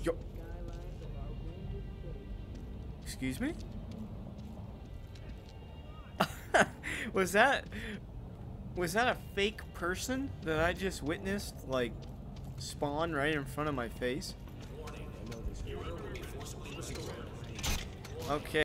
Yo. Excuse me? Was that a fake person that I just witnessed, like, spawn right in front of my face? Okay.